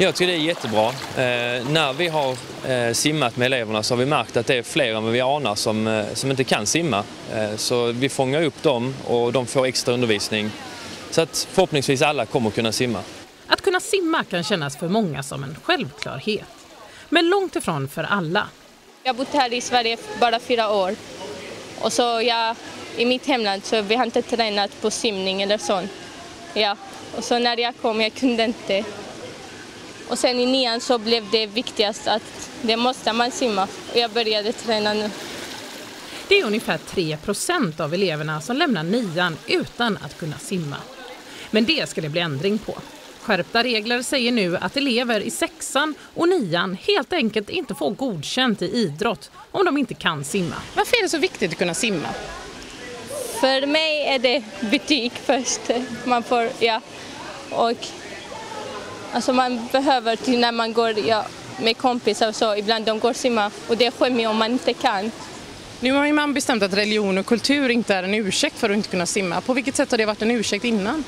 Jag tycker det är jättebra. När vi har simmat med eleverna så har vi märkt att det är fler än vad vi anar som inte kan simma. Så vi fångar upp dem och de får extra undervisning. Så att förhoppningsvis alla kommer kunna simma. Att kunna simma kan kännas för många som en självklarhet. Men långt ifrån för alla. Jag har bott här i Sverige bara 4 år. Och så i mitt hemland så vi har inte tränat på simning eller sånt. Ja. Och så när jag kom, jag kunde inte. Och sen i 9:an så blev det viktigast att det måste man simma. Och jag började träna nu. Det är ungefär 3% av eleverna som lämnar 9:an utan att kunna simma. Men det ska det bli ändring på. Skärpta regler säger nu att elever i 6:an och 9:an helt enkelt inte får godkänt i idrott om de inte kan simma. Varför är det så viktigt att kunna simma? För mig är det betyg först. Man får, och alltså man behöver till när man går med kompisar och så, ibland de går simma och det är skämmigt om man inte kan. Nu har ju man bestämt att religion och kultur inte är en ursäkt för att inte kunna simma. På vilket sätt har det varit en ursäkt innan?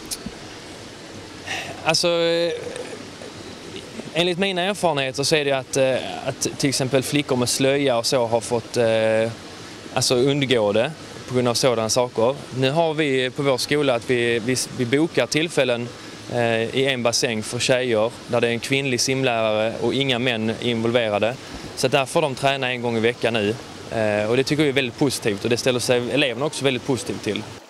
Alltså, enligt mina erfarenheter så är det att till exempel flickor med slöja och så har fått undgå det på grund av sådana saker. Nu har vi på vår skola att vi bokar tillfällen i en bassäng för tjejer där det är en kvinnlig simlärare och inga män involverade. Så där får de träna en gång i veckan nu. Och det tycker vi är väldigt positivt och det ställer sig eleverna också väldigt positivt till.